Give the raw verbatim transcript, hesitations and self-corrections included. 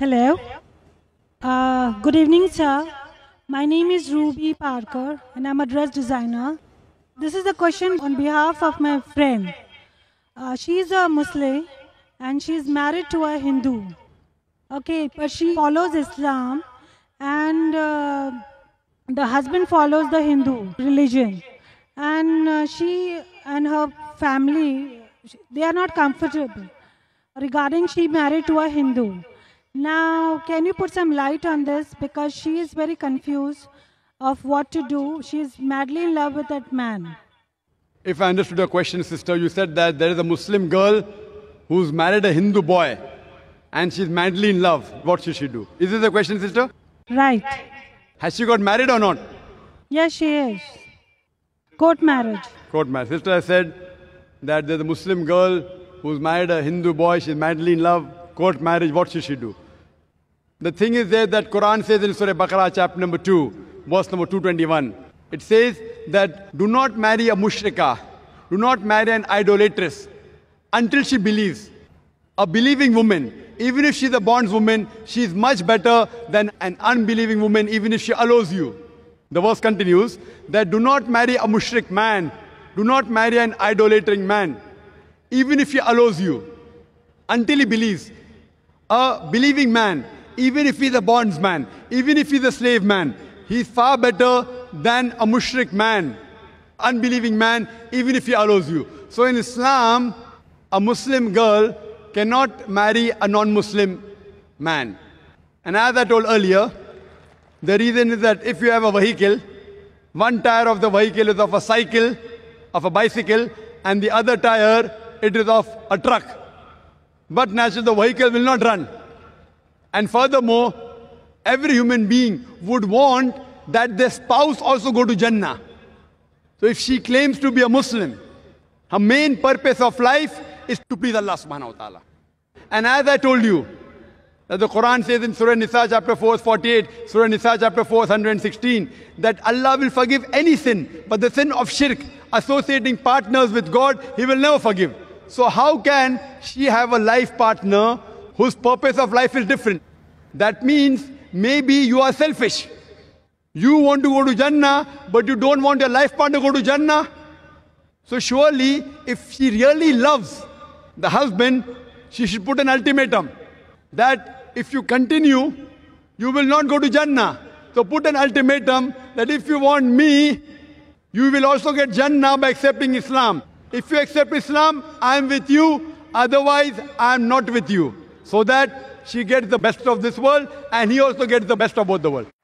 Hello. Uh, good evening, sir. My name is Ruby Parker, and I'm a dress designer. This is a question on behalf of my friend. Uh, she is a Muslim, and she is married to a Hindu. Okay, but she follows Islam, and uh, the husband follows the Hindu religion. And uh, she and her family, they are not comfortable regarding she married to a Hindu. Now, can you put some light on this? Because she is very confused of what to do. She is madly in love with that man. If I understood your question, sister, you said that there is a Muslim girl who's married a Hindu boy and she's madly in love. What should she do? Is this the question, sister? Right. Has she got married or not? Yes, she is. Court marriage. Court marriage. Sister has said that there's a Muslim girl who's married a Hindu boy, she's madly in love. Court marriage, what should she do? The thing is there that Quran says in Surah Baqarah chapter number two, verse number two twenty-one. It says that do not marry a mushrika, do not marry an idolatress until she believes. A believing woman, even if she's a bondswoman, she's much better than an unbelieving woman, even if she allows you. The verse continues that do not marry a mushrik man, do not marry an idolating man, even if he allows you, until he believes. A believing man, even if he's a bondsman, even if he's a slave man, he's far better than a mushrik man, unbelieving man, even if he allows you. So in Islam, a Muslim girl cannot marry a non-Muslim man. And as I told earlier, the reason is that if you have a vehicle, one tire of the vehicle is of a cycle, of a bicycle, and the other tire, it is of a truck. But naturally, the vehicle will not run. And furthermore, every human being would want that their spouse also go to Jannah. So if she claims to be a Muslim, her main purpose of life is to please Allah subhanahu wa ta'ala. And as I told you, that the Quran says in Surah Nisa chapter four, forty-eight, Surah Nisa chapter four, one hundred sixteen, that Allah will forgive any sin, but the sin of shirk, associating partners with God, He will never forgive. So how can she have a life partner whose purpose of life is different? That means maybe you are selfish. You want to go to Jannah, but you don't want your life partner to go to Jannah. So surely, if she really loves the husband, she should put an ultimatum that if you continue, you will not go to Jannah. So put an ultimatum that if you want me, you will also get Jannah by accepting Islam. If you accept Islam, I am with you. Otherwise, I am not with you. So that she gets the best of this world and he also gets the best of both the world.